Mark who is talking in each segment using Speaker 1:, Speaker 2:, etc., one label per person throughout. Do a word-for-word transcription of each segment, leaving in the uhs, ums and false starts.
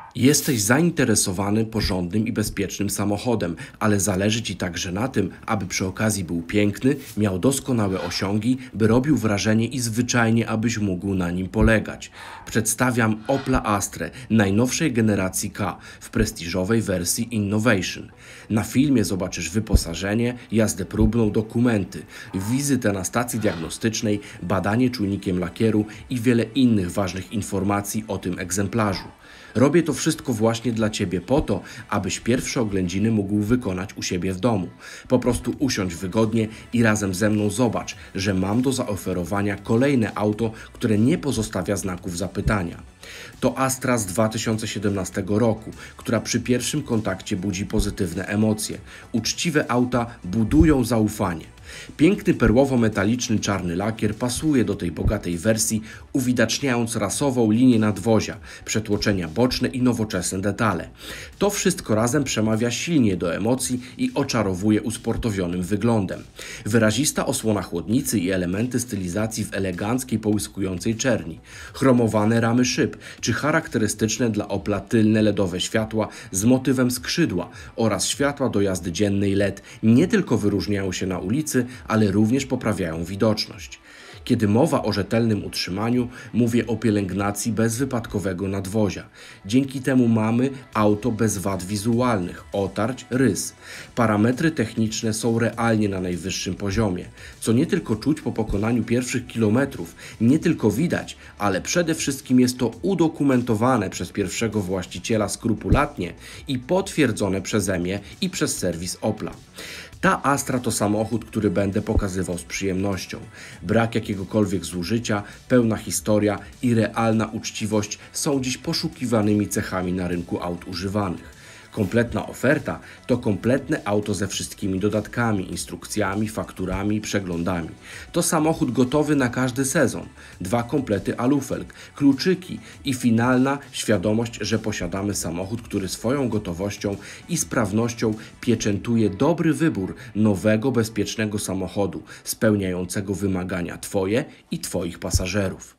Speaker 1: Jesteś zainteresowany porządnym i bezpiecznym samochodem, ale zależy Ci także na tym, aby przy okazji był piękny, miał doskonałe osiągi, by robił wrażenie i zwyczajnie, abyś mógł na nim polegać. Przedstawiam Opla Astrę najnowszej generacji K w prestiżowej wersji Innovation. Na filmie zobaczysz wyposażenie, jazdę próbną, dokumenty, wizytę na stacji diagnostycznej, badanie czujnikiem lakieru i wiele innych ważnych informacji o tym egzemplarzu. Robię to wszystko właśnie dla Ciebie po to, abyś pierwsze oględziny mógł wykonać u siebie w domu. Po prostu usiądź wygodnie i razem ze mną zobacz, że mam do zaoferowania kolejne auto, które nie pozostawia znaków zapytania. To Astra z dwa tysiące siedemnastego roku, która przy pierwszym kontakcie budzi pozytywne emocje. Uczciwe auta budują zaufanie. Piękny perłowo-metaliczny czarny lakier pasuje do tej bogatej wersji, uwidaczniając rasową linię nadwozia, przetłoczenia boczne i nowoczesne detale. To wszystko razem przemawia silnie do emocji i oczarowuje usportowionym wyglądem. Wyrazista osłona chłodnicy i elementy stylizacji w eleganckiej, połyskującej czerni, chromowane ramy szyb, czy charakterystyczne dla Opla tylne ledowe światła z motywem skrzydła oraz światła do jazdy dziennej L E D nie tylko wyróżniają się na ulicy, ale również poprawiają widoczność. Kiedy mowa o rzetelnym utrzymaniu, mówię o pielęgnacji bezwypadkowego nadwozia. Dzięki temu mamy auto bez wad wizualnych, otarć, rys. Parametry techniczne są realnie na najwyższym poziomie, co nie tylko czuć po pokonaniu pierwszych kilometrów, nie tylko widać, ale przede wszystkim jest to udokumentowane przez pierwszego właściciela skrupulatnie i potwierdzone przeze mnie i przez serwis Opla. Ta Astra to samochód, który będę pokazywał z przyjemnością. Brak jakiegokolwiek zużycia, pełna historia i realna uczciwość są dziś poszukiwanymi cechami na rynku aut używanych. Kompletna oferta to kompletne auto ze wszystkimi dodatkami, instrukcjami, fakturami, przeglądami. To samochód gotowy na każdy sezon. Dwa komplety alufelg, kluczyki i finalna świadomość, że posiadamy samochód, który swoją gotowością i sprawnością pieczętuje dobry wybór nowego, bezpiecznego samochodu, spełniającego wymagania Twoje i Twoich pasażerów.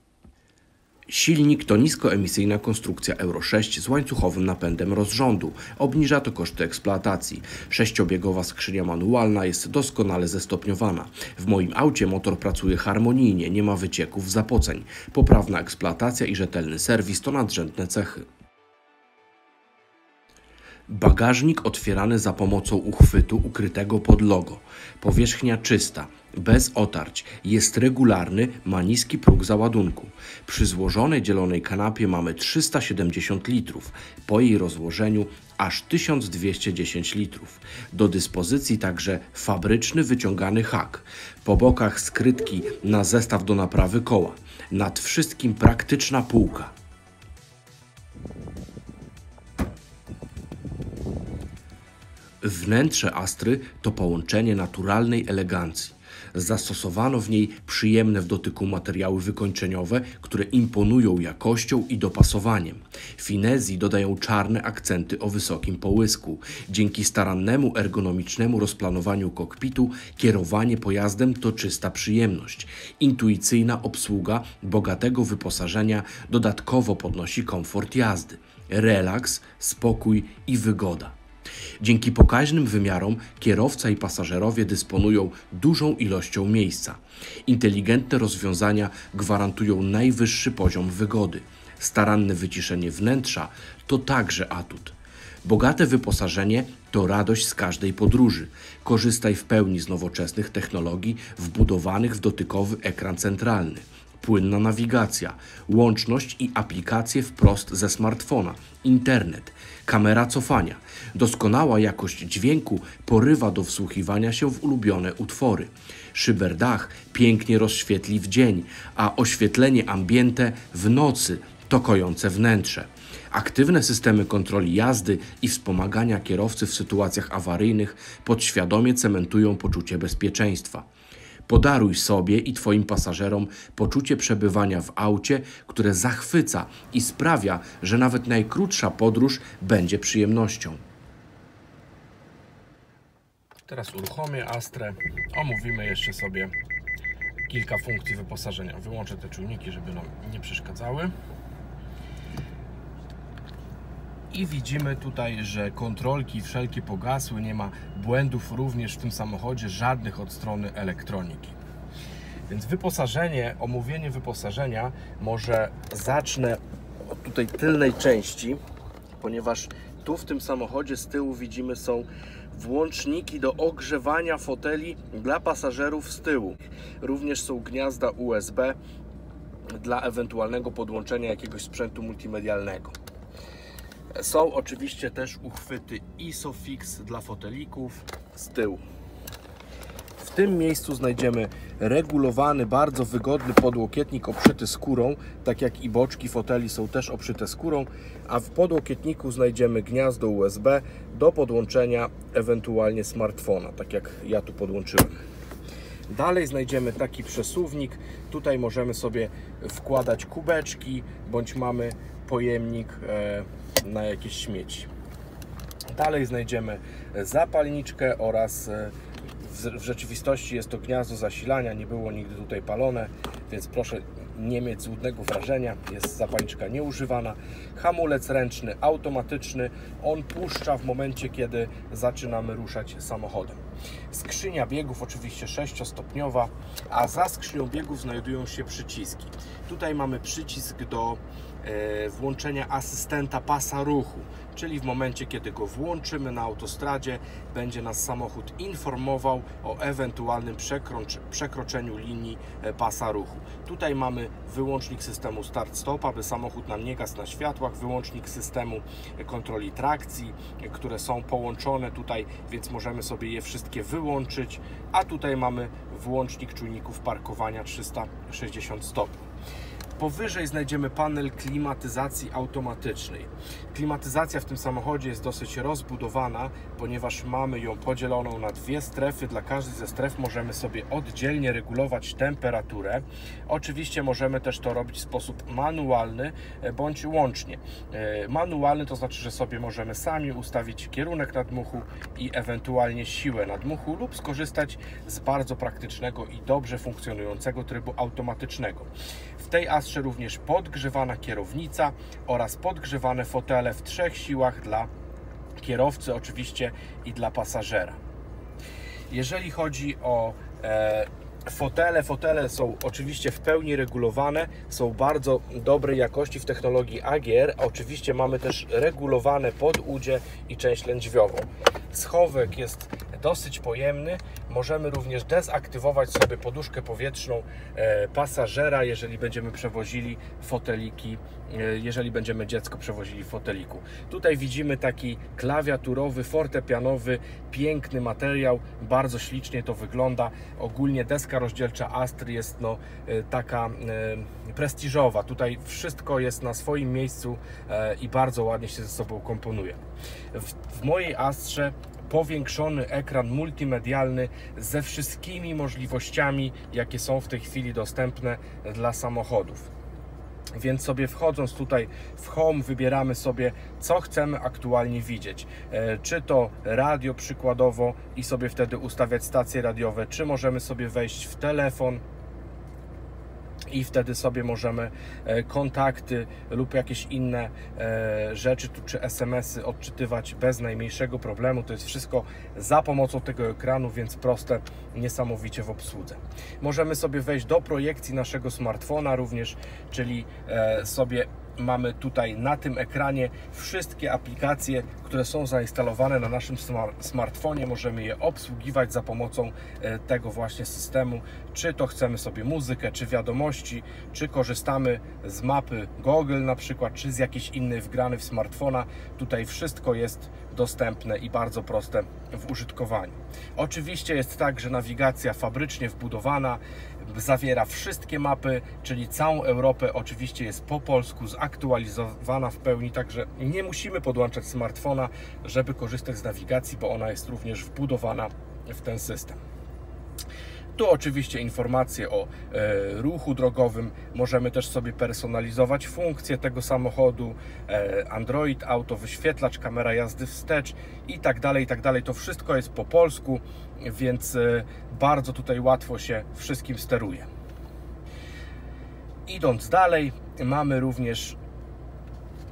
Speaker 1: Silnik to niskoemisyjna konstrukcja Euro sześć z łańcuchowym napędem rozrządu. Obniża to koszty eksploatacji. Sześciobiegowa skrzynia manualna jest doskonale zestopniowana. W moim aucie motor pracuje harmonijnie, nie ma wycieków, zapoceń. Poprawna eksploatacja i rzetelny serwis to nadrzędne cechy. Bagażnik otwierany za pomocą uchwytu ukrytego pod logo. Powierzchnia czysta, bez otarć, jest regularny, ma niski próg załadunku. Przy złożonej dzielonej kanapie mamy trzysta siedemdziesiąt litrów, po jej rozłożeniu aż tysiąc dwieście dziesięć litrów. Do dyspozycji także fabryczny wyciągany hak. Po bokach skrytki na zestaw do naprawy koła. Nad wszystkim praktyczna półka. Wnętrze Astry to połączenie naturalnej elegancji. Zastosowano w niej przyjemne w dotyku materiały wykończeniowe, które imponują jakością i dopasowaniem. Finezji dodają czarne akcenty o wysokim połysku. Dzięki starannemu ergonomicznemu rozplanowaniu kokpitu kierowanie pojazdem to czysta przyjemność. Intuicyjna obsługa bogatego wyposażenia dodatkowo podnosi komfort jazdy. Relaks, spokój i wygoda. Dzięki pokaźnym wymiarom kierowca i pasażerowie dysponują dużą ilością miejsca. Inteligentne rozwiązania gwarantują najwyższy poziom wygody. Staranne wyciszenie wnętrza to także atut. Bogate wyposażenie to radość z każdej podróży. Korzystaj w pełni z nowoczesnych technologii wbudowanych w dotykowy ekran centralny. Płynna nawigacja, łączność i aplikacje wprost ze smartfona, internet, kamera cofania, doskonała jakość dźwięku porywa do wsłuchiwania się w ulubione utwory. Szyberdach pięknie rozświetli w dzień, a oświetlenie ambiente w nocy to kojące wnętrze. Aktywne systemy kontroli jazdy i wspomagania kierowcy w sytuacjach awaryjnych podświadomie cementują poczucie bezpieczeństwa. Podaruj sobie i Twoim pasażerom poczucie przebywania w aucie, które zachwyca i sprawia, że nawet najkrótsza podróż będzie przyjemnością. Teraz uruchomię Astrę, omówimy jeszcze sobie kilka funkcji wyposażenia. Wyłączę te czujniki, żeby nam nie przeszkadzały. I widzimy tutaj, że kontrolki wszelkie pogasły, nie ma błędów również w tym samochodzie, żadnych od strony elektroniki. Więc wyposażenie, omówienie wyposażenia może zacznę od tutaj tylnej części, ponieważ tu w tym samochodzie z tyłu widzimy są włączniki do ogrzewania foteli dla pasażerów z tyłu. Również są gniazda U S B dla ewentualnego podłączenia jakiegoś sprzętu multimedialnego. Są oczywiście też uchwyty ISOFIX dla fotelików z tyłu. W tym miejscu znajdziemy regulowany, bardzo wygodny podłokietnik obszyty skórą, tak jak i boczki foteli są też obszyte skórą, a w podłokietniku znajdziemy gniazdo U S B do podłączenia ewentualnie smartfona, tak jak ja tu podłączyłem. Dalej znajdziemy taki przesuwnik, tutaj możemy sobie wkładać kubeczki, bądź mamy pojemnik na jakieś śmieci. Dalej znajdziemy zapalniczkę oraz w rzeczywistości jest to gniazdo zasilania, nie było nigdy tutaj palone, więc proszę nie mieć złudnego wrażenia, jest zapalniczka nieużywana. Hamulec ręczny, automatyczny, on puszcza w momencie, kiedy zaczynamy ruszać samochodem. Skrzynia biegów oczywiście sześciostopniowa, a za skrzynią biegów znajdują się przyciski. Tutaj mamy przycisk do e, włączenia asystenta pasa ruchu, czyli w momencie, kiedy go włączymy na autostradzie, będzie nas samochód informował o ewentualnym przekroczeniu linii pasa ruchu. Tutaj mamy wyłącznik systemu start-stop, aby samochód nam nie gasł na światłach, wyłącznik systemu kontroli trakcji, które są połączone tutaj, więc możemy sobie je wszystkie wyłączyć, a tutaj mamy włącznik czujników parkowania trzysta sześćdziesiąt stopni. Powyżej znajdziemy panel klimatyzacji automatycznej. Klimatyzacja w tym samochodzie jest dosyć rozbudowana, ponieważ mamy ją podzieloną na dwie strefy. Dla każdej ze stref możemy sobie oddzielnie regulować temperaturę. Oczywiście możemy też to robić w sposób manualny bądź łącznie. Manualny to znaczy, że sobie możemy sami ustawić kierunek nadmuchu i ewentualnie siłę nadmuchu lub skorzystać z bardzo praktycznego i dobrze funkcjonującego trybu automatycznego. W tej astrze również podgrzewana kierownica oraz podgrzewane fotele w trzech siłach dla kierowcy oczywiście i dla pasażera. Jeżeli chodzi o e, fotele, fotele są oczywiście w pełni regulowane, są bardzo dobrej jakości w technologii A G R, a oczywiście mamy też regulowane podudzie i część lędźwiową. Schowek jest dosyć pojemny, możemy również dezaktywować sobie poduszkę powietrzną e, pasażera, jeżeli będziemy przewozili foteliki, e, jeżeli będziemy dziecko przewozili w foteliku. Tutaj widzimy taki klawiaturowy, fortepianowy, piękny materiał, bardzo ślicznie to wygląda. Ogólnie deska rozdzielcza Astry jest no, e, taka e, prestiżowa. Tutaj wszystko jest na swoim miejscu e, i bardzo ładnie się ze sobą komponuje. W, w mojej Astrze powiększony ekran multimedialny ze wszystkimi możliwościami, jakie są w tej chwili dostępne dla samochodów. Więc sobie wchodząc tutaj w Home wybieramy sobie, co chcemy aktualnie widzieć. Czy to radio przykładowo i sobie wtedy ustawiać stacje radiowe, czy możemy sobie wejść w telefon i wtedy sobie możemy kontakty lub jakieś inne rzeczy, czy es em esy odczytywać bez najmniejszego problemu. To jest wszystko za pomocą tego ekranu, więc proste niesamowicie w obsłudze. Możemy sobie wejść do projekcji naszego smartfona również, czyli sobie mamy tutaj na tym ekranie wszystkie aplikacje, które są zainstalowane na naszym smartfonie. Możemy je obsługiwać za pomocą tego właśnie systemu. Czy to chcemy sobie muzykę, czy wiadomości, czy korzystamy z mapy Google na przykład, czy z jakiejś innej wgranej w smartfona. Tutaj wszystko jest dostępne i bardzo proste w użytkowaniu. Oczywiście jest tak, że nawigacja fabrycznie wbudowana zawiera wszystkie mapy, czyli całą Europę, oczywiście jest po polsku, zaktualizowana w pełni, także nie musimy podłączać smartfona, żeby korzystać z nawigacji, bo ona jest również wbudowana w ten system. Tu oczywiście informacje o e, ruchu drogowym, możemy też sobie personalizować funkcje tego samochodu, e, Android Auto, wyświetlacz, kamera jazdy wstecz i tak dalej, i tak dalej. To wszystko jest po polsku, więc e, bardzo tutaj łatwo się wszystkim steruje. Idąc dalej, mamy również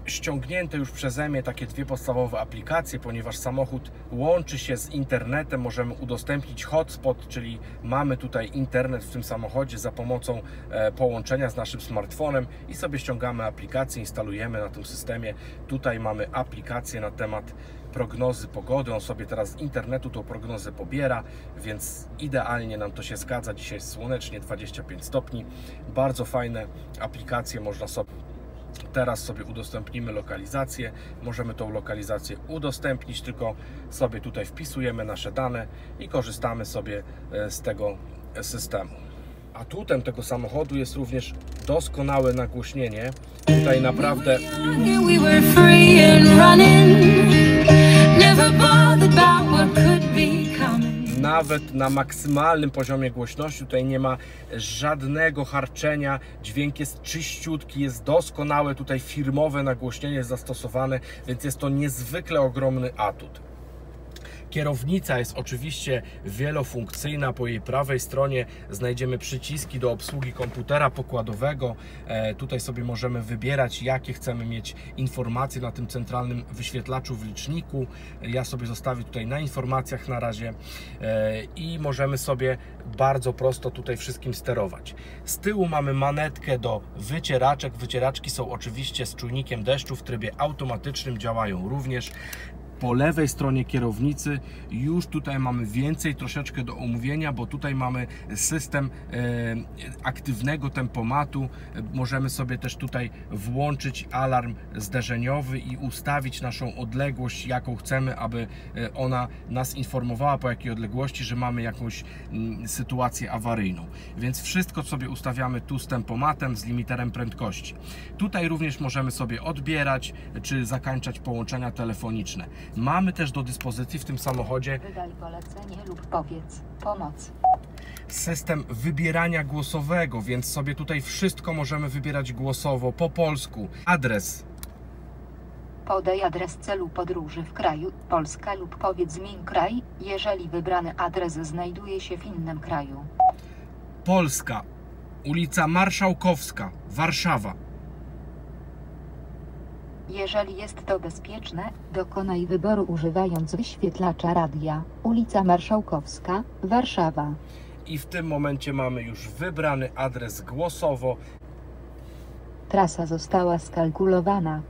Speaker 1: ściągnięte już przeze mnie takie dwie podstawowe aplikacje, ponieważ samochód łączy się z internetem, możemy udostępnić hotspot, czyli mamy tutaj internet w tym samochodzie za pomocą e, połączenia z naszym smartfonem i sobie ściągamy aplikację, instalujemy na tym systemie. Tutaj mamy aplikację na temat prognozy pogody, on sobie teraz z internetu tą prognozę pobiera, więc idealnie nam to się zgadza. Dzisiaj jest słonecznie, dwadzieścia pięć stopni, bardzo fajne aplikacje, można sobie teraz sobie udostępnimy lokalizację, możemy tą lokalizację udostępnić, tylko sobie tutaj wpisujemy nasze dane i korzystamy sobie z tego systemu. Atutem tego samochodu jest również doskonałe nagłośnienie. Tutaj naprawdę nawet na maksymalnym poziomie głośności tutaj nie ma żadnego harczenia, dźwięk jest czyściutki, jest doskonałe, tutaj firmowe nagłośnienie jest zastosowane, więc jest to niezwykle ogromny atut. Kierownica jest oczywiście wielofunkcyjna, po jej prawej stronie znajdziemy przyciski do obsługi komputera pokładowego. E, tutaj sobie możemy wybierać, jakie chcemy mieć informacje na tym centralnym wyświetlaczu w liczniku. Ja sobie zostawię tutaj na informacjach na razie e, i możemy sobie bardzo prosto tutaj wszystkim sterować. Z tyłu mamy manetkę do wycieraczek. Wycieraczki są oczywiście z czujnikiem deszczu w trybie automatycznym, działają również. Po lewej stronie kierownicy już tutaj mamy więcej troszeczkę do omówienia, bo tutaj mamy system e, aktywnego tempomatu. Możemy sobie też tutaj włączyć alarm zderzeniowy i ustawić naszą odległość, jaką chcemy, aby ona nas informowała, po jakiej odległości, że mamy jakąś m, sytuację awaryjną. Więc wszystko sobie ustawiamy tu z tempomatem, z limiterem prędkości. Tutaj również możemy sobie odbierać czy zakańczać połączenia telefoniczne. Mamy też do dyspozycji w tym samochodzie
Speaker 2: wydaj polecenie lub powiedz pomoc.
Speaker 1: System wybierania głosowego, więc sobie tutaj wszystko możemy wybierać głosowo po polsku. Adres.
Speaker 2: Podaj adres celu podróży w kraju Polska lub powiedz zmień kraj, jeżeli wybrany adres znajduje się w innym kraju.
Speaker 1: Polska, ulica Marszałkowska, Warszawa.
Speaker 2: Jeżeli jest to bezpieczne, dokonaj wyboru używając wyświetlacza radia, ulica Marszałkowska, Warszawa.
Speaker 1: I w tym momencie mamy już wybrany adres głosowo.
Speaker 2: Trasa została skalkulowana.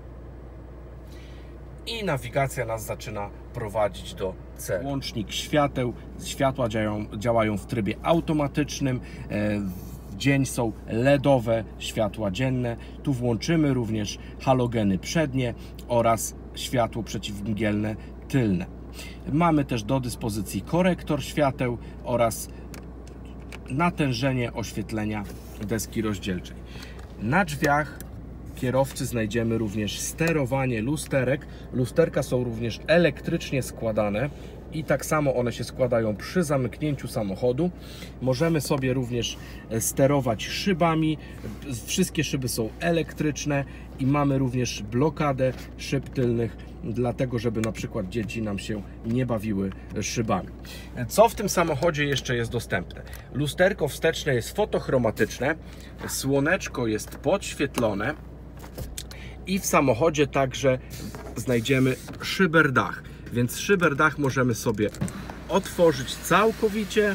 Speaker 1: I nawigacja nas zaczyna prowadzić do celu. Łącznik świateł, światła działają, działają w trybie automatycznym. W dzień są ledowe światła dzienne. Tu włączymy również halogeny przednie oraz światło przeciwmgielne tylne. Mamy też do dyspozycji korektor świateł oraz natężenie oświetlenia deski rozdzielczej. Na drzwiach kierowcy znajdziemy również sterowanie lusterek. Lusterka są również elektrycznie składane i tak samo one się składają przy zamknięciu samochodu. Możemy sobie również sterować szybami. Wszystkie szyby są elektryczne i mamy również blokadę szyb tylnych, dlatego żeby na przykład dzieci nam się nie bawiły szybami. Co w tym samochodzie jeszcze jest dostępne? Lusterko wsteczne jest fotochromatyczne, słoneczko jest podświetlone i w samochodzie także znajdziemy szyberdach, więc szyberdach możemy sobie otworzyć całkowicie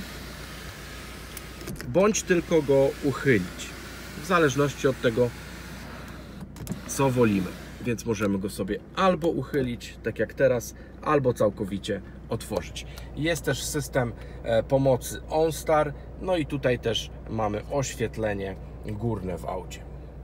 Speaker 1: bądź tylko go uchylić, w zależności od tego, co wolimy. Więc możemy go sobie albo uchylić, tak jak teraz, albo całkowicie otworzyć. Jest też system pomocy OnStar, no i tutaj też mamy oświetlenie górne w aucie.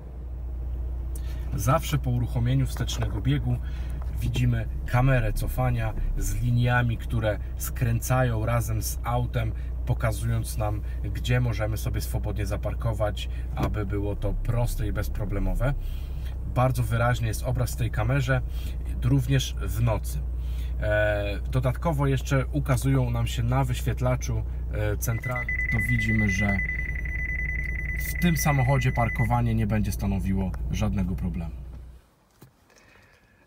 Speaker 1: Zawsze po uruchomieniu wstecznego biegu widzimy kamerę cofania z liniami, które skręcają razem z autem, pokazując nam, gdzie możemy sobie swobodnie zaparkować, aby było to proste i bezproblemowe. Bardzo wyraźny jest obraz w tej kamerze, również w nocy. Dodatkowo jeszcze ukazują nam się na wyświetlaczu centralnym. To widzimy, że w tym samochodzie parkowanie nie będzie stanowiło żadnego problemu.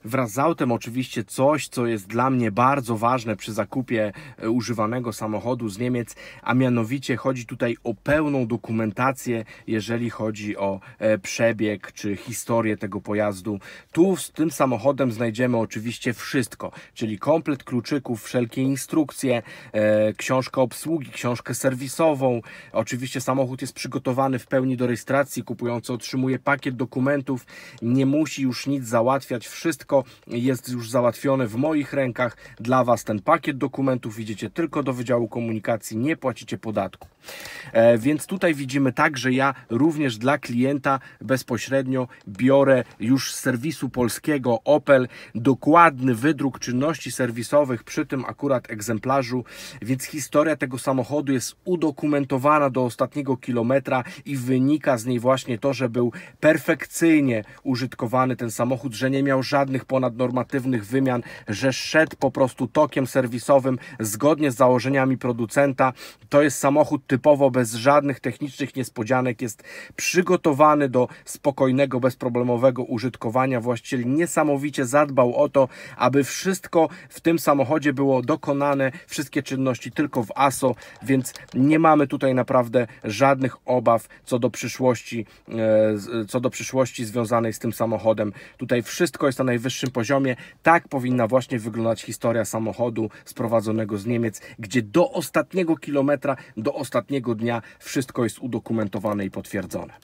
Speaker 1: Wraz z autem oczywiście coś, co jest dla mnie bardzo ważne przy zakupie używanego samochodu z Niemiec, a mianowicie chodzi tutaj o pełną dokumentację, jeżeli chodzi o przebieg czy historię tego pojazdu. Tu z tym samochodem znajdziemy oczywiście wszystko, czyli komplet kluczyków, wszelkie instrukcje, e, książkę obsługi, książkę serwisową. Oczywiście samochód jest przygotowany w pełni do rejestracji, kupujący otrzymuje pakiet dokumentów, nie musi już nic załatwiać, wszystko jest już załatwione w moich rękach. Dla Was ten pakiet dokumentów, idziecie tylko do Wydziału Komunikacji, nie płacicie podatku. E, więc tutaj widzimy tak, że ja również dla klienta bezpośrednio biorę już z serwisu polskiego Opel dokładny wydruk czynności serwisowych przy tym akurat egzemplarzu, więc historia tego samochodu jest udokumentowana do ostatniego kilometra i wynika z niej właśnie to, że był perfekcyjnie użytkowany ten samochód, że nie miał żadnych ponadnormatywnych wymian, że szedł po prostu tokiem serwisowym zgodnie z założeniami producenta. To jest samochód typowo bez żadnych technicznych niespodzianek, jest przygotowany do spokojnego, bezproblemowego użytkowania. Właściciel niesamowicie zadbał o to, aby wszystko w tym samochodzie było dokonane, wszystkie czynności tylko w A S O, więc nie mamy tutaj naprawdę żadnych obaw co do przyszłości, co do przyszłości związanej z tym samochodem. Tutaj wszystko jest na najwyższym poziomie. Tak powinna właśnie wyglądać historia samochodu sprowadzonego z Niemiec, gdzie do ostatniego kilometra, do ostatniego dnia wszystko jest udokumentowane i potwierdzone.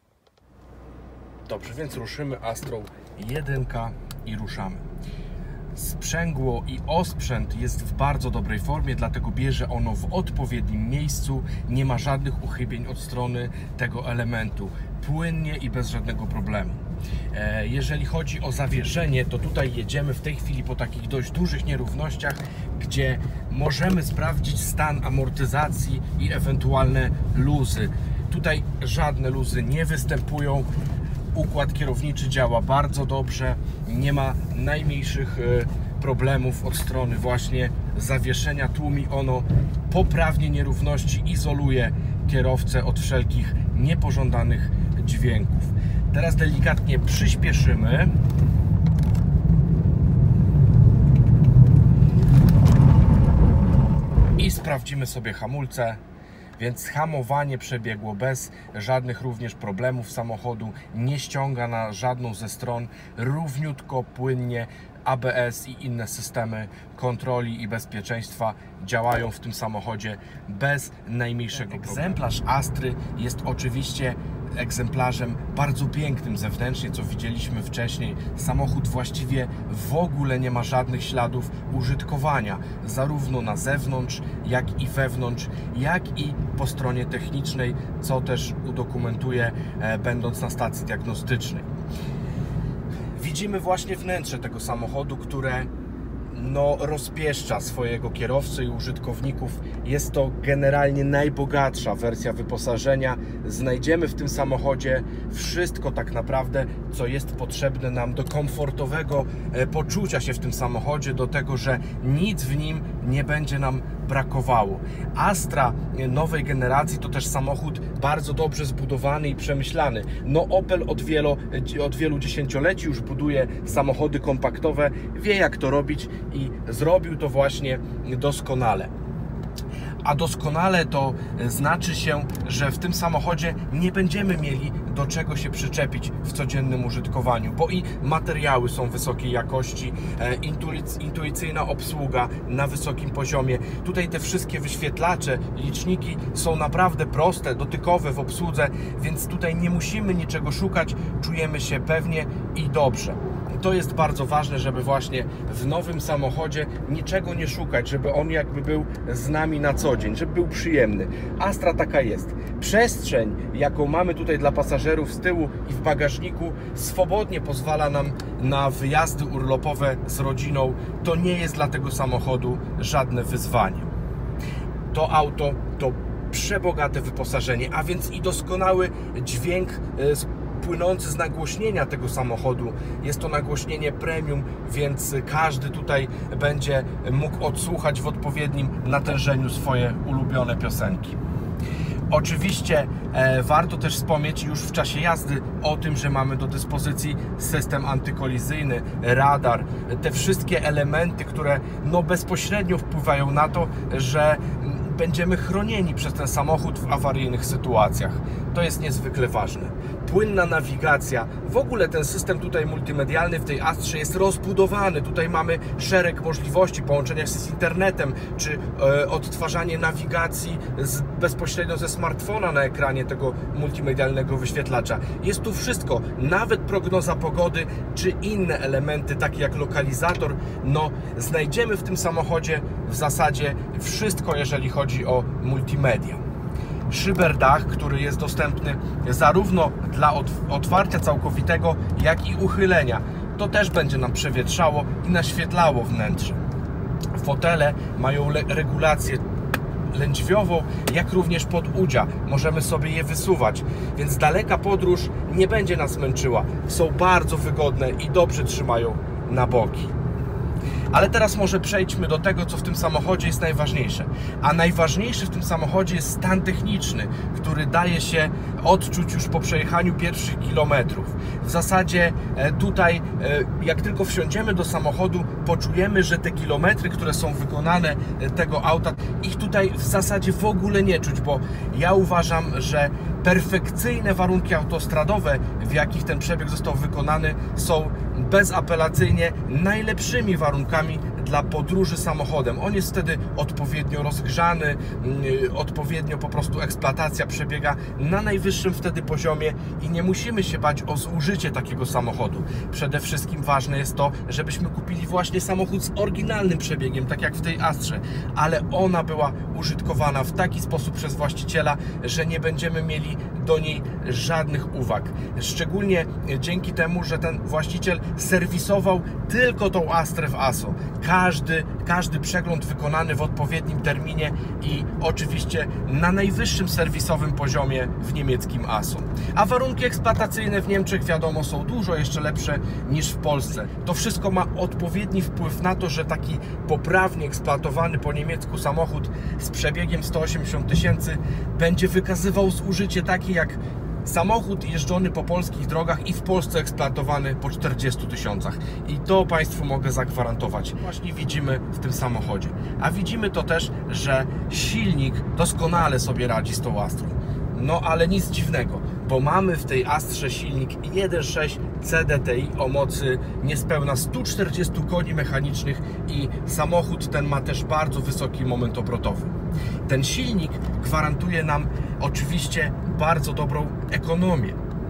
Speaker 1: Dobrze, więc ruszymy Astrą jeden i ruszamy. Sprzęgło i osprzęt jest w bardzo dobrej formie, dlatego bierze ono w odpowiednim miejscu. Nie ma żadnych uchybień od strony tego elementu. Płynnie i bez żadnego problemu. Jeżeli chodzi o zawieszenie, to tutaj jedziemy w tej chwili po takich dość dużych nierównościach, gdzie możemy sprawdzić stan amortyzacji i ewentualne luzy. Tutaj żadne luzy nie występują. Układ kierowniczy działa bardzo dobrze, nie ma najmniejszych problemów od strony właśnie zawieszenia. Tłumi ono poprawnie nierówności, izoluje kierowcę od wszelkich niepożądanych dźwięków. Teraz delikatnie przyspieszymy. I sprawdzimy sobie hamulce. Więc hamowanie przebiegło bez żadnych również problemów samochodu, nie ściąga na żadną ze stron, równiutko, płynnie. A B S i inne systemy kontroli i bezpieczeństwa działają w tym samochodzie bez najmniejszego problemu. Egzemplarz Astry jest oczywiście egzemplarzem bardzo pięknym zewnętrznie, co widzieliśmy wcześniej. Samochód właściwie w ogóle nie ma żadnych śladów użytkowania, zarówno na zewnątrz, jak i wewnątrz, jak i po stronie technicznej, co też udokumentuje, e, będąc na stacji diagnostycznej. Widzimy właśnie wnętrze tego samochodu, które no, rozpieszcza swojego kierowcę i użytkowników. Jest to generalnie najbogatsza wersja wyposażenia. Znajdziemy w tym samochodzie wszystko tak naprawdę, co jest potrzebne nam do komfortowego poczucia się w tym samochodzie, do tego, że nic w nim nie będzie nam brakowało. Astra nowej generacji to też samochód bardzo dobrze zbudowany i przemyślany. No Opel od wielu, od wielu dziesięcioleci już buduje samochody kompaktowe, wie jak to robić i zrobił to właśnie doskonale. A doskonale to znaczy się, że w tym samochodzie nie będziemy mieli do czego się przyczepić w codziennym użytkowaniu, bo i materiały są wysokiej jakości, intuicyjna obsługa na wysokim poziomie. Tutaj te wszystkie wyświetlacze, liczniki są naprawdę proste, dotykowe w obsłudze, więc tutaj nie musimy niczego szukać, czujemy się pewnie i dobrze. To jest bardzo ważne, żeby właśnie w nowym samochodzie niczego nie szukać, żeby on jakby był z nami na co dzień, żeby był przyjemny. Astra taka jest. Przestrzeń, jaką mamy tutaj dla pasażerów z tyłu i w bagażniku, swobodnie pozwala nam na wyjazdy urlopowe z rodziną. To nie jest dla tego samochodu żadne wyzwanie. To auto to przebogate wyposażenie, a więc i doskonały dźwięk płynący z nagłośnienia tego samochodu. Jest to nagłośnienie premium, więc każdy tutaj będzie mógł odsłuchać w odpowiednim natężeniu swoje ulubione piosenki. Oczywiście e, warto też wspomnieć już w czasie jazdy o tym, że mamy do dyspozycji system antykolizyjny, radar, te wszystkie elementy, które no, bezpośrednio wpływają na to, że będziemy chronieni przez ten samochód w awaryjnych sytuacjach. To jest niezwykle ważne. Płynna nawigacja. W ogóle ten system tutaj multimedialny w tej Astrze jest rozbudowany. Tutaj mamy szereg możliwości połączenia się z internetem, czy e, odtwarzanie nawigacji z, bezpośrednio ze smartfona na ekranie tego multimedialnego wyświetlacza. Jest tu wszystko, nawet prognoza pogody, czy inne elementy, takie jak lokalizator. No, znajdziemy w tym samochodzie w zasadzie wszystko, jeżeli chodzi o multimedia. Szyberdach, który jest dostępny zarówno dla otwarcia całkowitego, jak i uchylenia. To też będzie nam przewietrzało i naświetlało wnętrze. Fotele mają regulację lędźwiową, jak również podudzia. Możemy sobie je wysuwać, więc daleka podróż nie będzie nas męczyła. Są bardzo wygodne i dobrze trzymają na boki. Ale teraz może przejdźmy do tego, co w tym samochodzie jest najważniejsze. A najważniejszy w tym samochodzie jest stan techniczny, który daje się odczuć już po przejechaniu pierwszych kilometrów. W zasadzie tutaj, jak tylko wsiądziemy do samochodu, poczujemy, że te kilometry, które są wykonane tego auta, ich tutaj w zasadzie w ogóle nie czuć, bo ja uważam, że perfekcyjne warunki autostradowe, w jakich ten przebieg został wykonany, są bezapelacyjnie najlepszymi warunkami dla podróży samochodem. On jest wtedy odpowiednio rozgrzany, odpowiednio po prostu eksploatacja przebiega na najwyższym wtedy poziomie i nie musimy się bać o zużycie takiego samochodu. Przede wszystkim ważne jest to, żebyśmy kupili właśnie samochód z oryginalnym przebiegiem, tak jak w tej Astrze, ale ona była użytkowana w taki sposób przez właściciela, że nie będziemy mieli do niej żadnych uwag. Szczególnie dzięki temu, że ten właściciel serwisował tylko tą Astrę w A S O. Każdy, każdy przegląd wykonany w odpowiednim terminie i oczywiście na najwyższym serwisowym poziomie w niemieckim A S O. A warunki eksploatacyjne w Niemczech, wiadomo, są dużo jeszcze lepsze niż w Polsce. To wszystko ma odpowiedni wpływ na to, że taki poprawnie eksploatowany po niemiecku samochód z przebiegiem sto osiemdziesiąt tysięcy będzie wykazywał zużycie takie jak samochód jeżdżony po polskich drogach i w Polsce eksploatowany po czterdziestu tysiącach. I to Państwu mogę zagwarantować. Właśnie widzimy w tym samochodzie. A widzimy to też, że silnik doskonale sobie radzi z tą Astrą. No ale nic dziwnego, bo mamy w tej Astrze silnik jeden przecinek sześć C D T I o mocy niespełna stu czterdziestu koni mechanicznych i samochód ten ma też bardzo wysoki moment obrotowy. Ten silnik gwarantuje nam oczywiście bardzo dobrą ekonomię,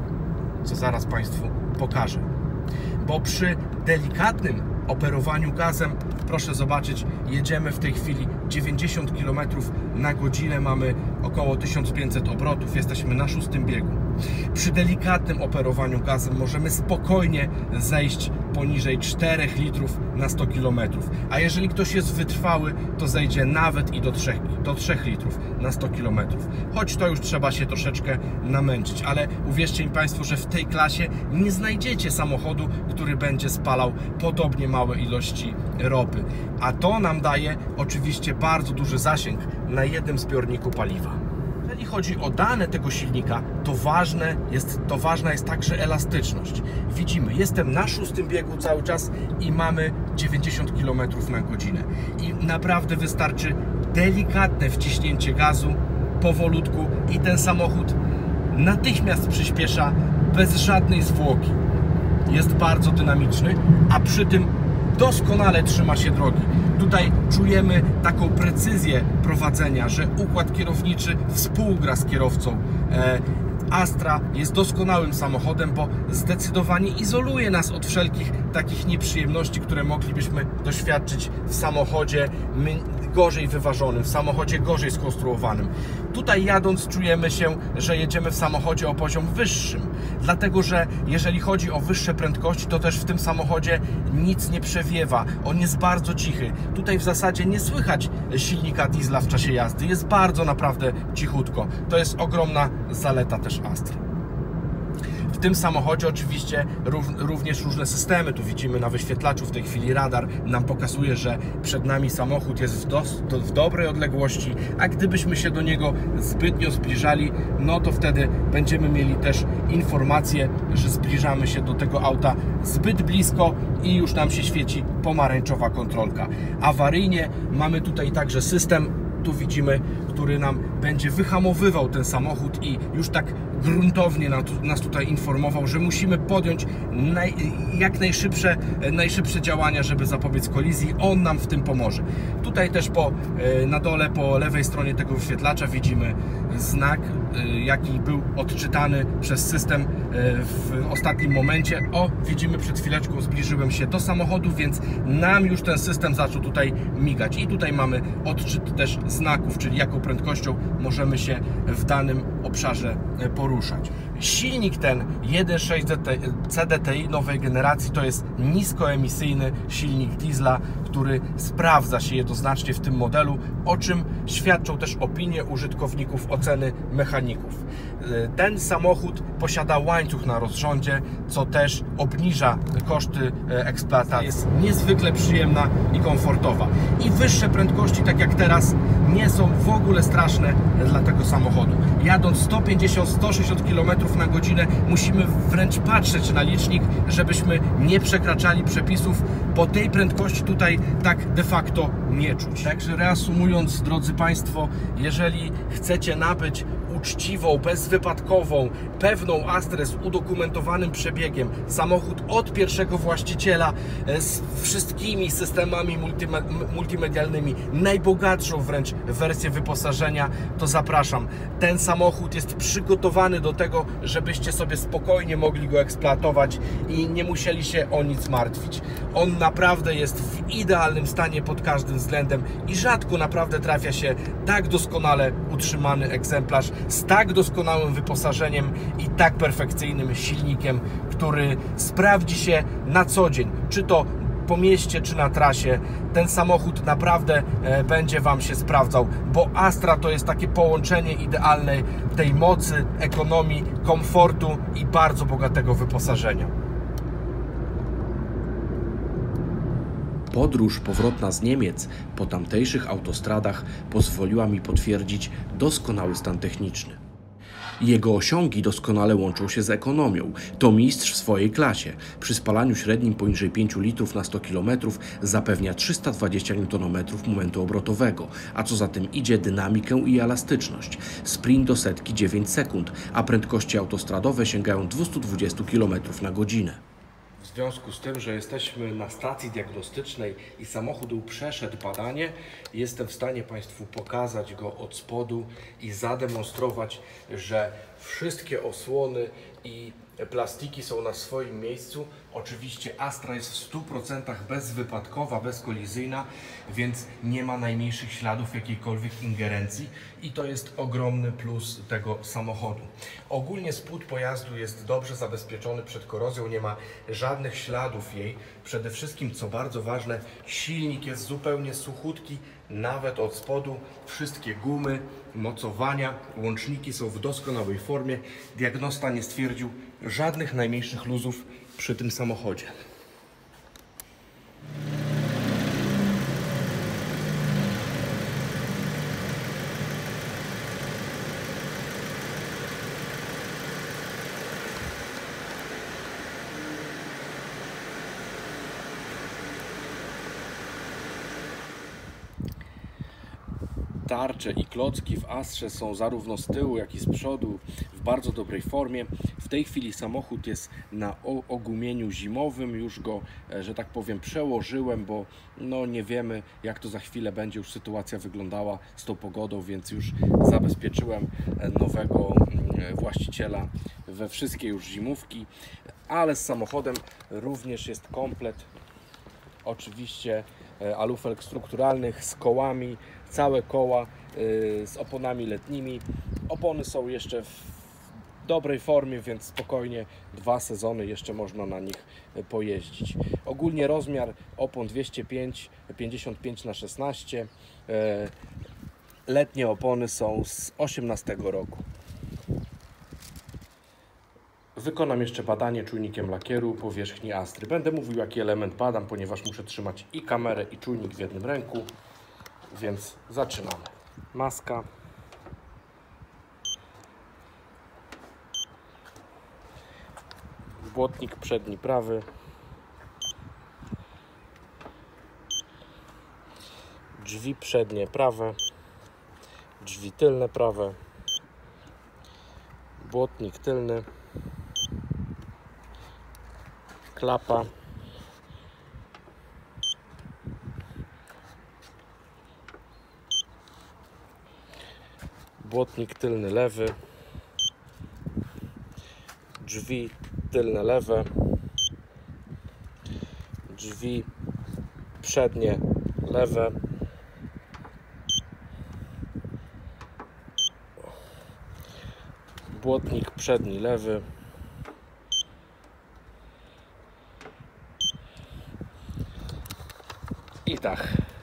Speaker 1: co zaraz Państwu pokażę. Bo przy delikatnym operowaniu gazem, proszę zobaczyć, jedziemy w tej chwili dziewięćdziesiąt kilometrów na godzinę, mamy około tysiąc pięćset obrotów, jesteśmy na szóstym biegu. Przy delikatnym operowaniu gazem możemy spokojnie zejść poniżej czterech litrów na sto kilometrów, a jeżeli ktoś jest wytrwały, to zejdzie nawet i do trzech, do trzech litrów na sto kilometrów. Choć to już trzeba się troszeczkę namęczyć, ale uwierzcie mi Państwo, że w tej klasie nie znajdziecie samochodu, który będzie spalał podobnie małe ilości ropy, a to nam daje oczywiście bardzo duży zasięg na jednym zbiorniku paliwa. Jeżeli chodzi o dane tego silnika, to, ważne jest, to ważna jest także elastyczność. Widzimy, jestem na szóstym biegu cały czas i mamy dziewięćdziesiąt kilometrów na godzinę. I naprawdę wystarczy delikatne wciśnięcie gazu, powolutku i ten samochód natychmiast przyspiesza bez żadnej zwłoki. Jest bardzo dynamiczny, a przy tym doskonale trzyma się drogi. Tutaj czujemy taką precyzję prowadzenia, że układ kierowniczy współgra z kierowcą. Astra jest doskonałym samochodem, bo zdecydowanie izoluje nas od wszelkich takich nieprzyjemności, które moglibyśmy doświadczyć w samochodzie gorzej wyważonym, w samochodzie gorzej skonstruowanym. Tutaj jadąc czujemy się, że jedziemy w samochodzie o poziom wyższym, dlatego że jeżeli chodzi o wyższe prędkości, to też w tym samochodzie nic nie przewiewa. On jest bardzo cichy. Tutaj w zasadzie nie słychać silnika diesla w czasie jazdy. Jest bardzo naprawdę cichutko. To jest ogromna zaleta też Astry. W tym samochodzie oczywiście również różne systemy. Tu widzimy na wyświetlaczu w tej chwili radar nam pokazuje, że przed nami samochód jest w, dos, w dobrej odległości, a gdybyśmy się do niego zbytnio zbliżali, no to wtedy będziemy mieli też informację, że zbliżamy się do tego auta zbyt blisko i już nam się świeci pomarańczowa kontrolka. Awaryjnie mamy tutaj także system, tu widzimy, który nam będzie wyhamowywał ten samochód i już tak gruntownie nas tutaj informował, że musimy podjąć naj, jak najszybsze, najszybsze działania, żeby zapobiec kolizji. On nam w tym pomoże. Tutaj też po, na dole, po lewej stronie tego wyświetlacza widzimy znak, jaki był odczytany przez system w ostatnim momencie. O, widzimy, przed chwileczką zbliżyłem się do samochodu, więc nam już ten system zaczął tutaj migać. I tutaj mamy odczyt też znaków, czyli jaką prędkością możemy się w danym obszarze poruszać. Silnik ten jeden przecinek sześć C D T I nowej generacji to jest niskoemisyjny silnik diesla, który sprawdza się jednoznacznie w tym modelu, o czym świadczą też opinie użytkowników, oceny mechaników. Ten samochód posiada łańcuch na rozrządzie, co też obniża koszty eksploatacji. Jest niezwykle przyjemna i komfortowa. I wyższe prędkości, tak jak teraz, nie są w ogóle straszne dla tego samochodu. Jadąc sto pięćdziesiąt do stu sześćdziesięciu kilometrów na godzinę musimy wręcz patrzeć na licznik, żebyśmy nie przekraczali przepisów, bo tej prędkości tutaj tak de facto nie czuć. Także reasumując, drodzy Państwo, jeżeli chcecie nabyć uczciwą, bezwypadkową, pewną Astrę z udokumentowanym przebiegiem, samochód od pierwszego właściciela z wszystkimi systemami multimedialnymi, najbogatszą wręcz wersję wyposażenia, to zapraszam. Ten samochód jest przygotowany do tego, żebyście sobie spokojnie mogli go eksploatować i nie musieli się o nic martwić. On naprawdę jest w idealnym stanie pod każdym względem i rzadko naprawdę trafia się tak doskonale utrzymany egzemplarz z tak doskonałym wyposażeniem i tak perfekcyjnym silnikiem, który sprawdzi się na co dzień, czy to po mieście, czy na trasie. Ten samochód naprawdę e, będzie Wam się sprawdzał, bo Astra to jest takie połączenie idealnej tej mocy, ekonomii, komfortu i bardzo bogatego wyposażenia.
Speaker 3: Podróż powrotna z Niemiec po tamtejszych autostradach pozwoliła mi potwierdzić doskonały stan techniczny. Jego osiągi doskonale łączą się z ekonomią. To mistrz w swojej klasie. Przy spalaniu średnim poniżej pięciu litrów na sto kilometrów zapewnia trzysta dwadzieścia niutonometrów momentu obrotowego, a co za tym idzie dynamikę i elastyczność. Sprint do setki dziewięć sekund, a prędkości autostradowe sięgają dwieście dwadzieścia kilometrów na godzinę.
Speaker 1: W związku z tym, że jesteśmy na stacji diagnostycznej i samochód przeszedł badanie, jestem w stanie Państwu pokazać go od spodu i zademonstrować, że wszystkie osłony i plastiki są na swoim miejscu. Oczywiście Astra jest w stu procentach bezwypadkowa, bezkolizyjna, więc nie ma najmniejszych śladów jakiejkolwiek ingerencji i to jest ogromny plus tego samochodu. Ogólnie spód pojazdu jest dobrze zabezpieczony przed korozją, nie ma żadnych śladów jej. Przede wszystkim, co bardzo ważne, silnik jest zupełnie suchutki, nawet od spodu. Wszystkie gumy, mocowania, łączniki są w doskonałej formie. Diagnosta nie stwierdził żadnych najmniejszych luzów przy tym samochodzie.
Speaker 3: Tarcze i klocki w Astrze są zarówno z tyłu, jak i z przodu w bardzo dobrej formie. W tej chwili samochód jest na ogumieniu zimowym, już go, że tak powiem, przełożyłem, bo no nie wiemy, jak to za chwilę będzie już sytuacja wyglądała z tą pogodą, więc już zabezpieczyłem nowego właściciela we wszystkie już zimówki, ale z samochodem również jest komplet oczywiście alufelg strukturalnych z kołami, całe koła z oponami letnimi. Opony są jeszcze w dobrej formie, więc spokojnie dwa sezony jeszcze można na nich pojeździć. Ogólnie rozmiar opon dwieście pięć, pięćdziesiąt pięć na szesnaście. Letnie opony są z osiemnastego roku. wykonam jeszcze badanie czujnikiem lakieru powierzchni Astry. Będę mówił, jaki element badam, ponieważ muszę trzymać i kamerę, i czujnik w jednym ręku, więc zaczynamy. Maska. Błotnik przedni prawy. Drzwi przednie prawe. Drzwi tylne prawe. Błotnik tylny. Klapa. Błotnik tylny lewy. Drzwi tylne lewe. Drzwi przednie lewe. Błotnik przedni lewy. I dach.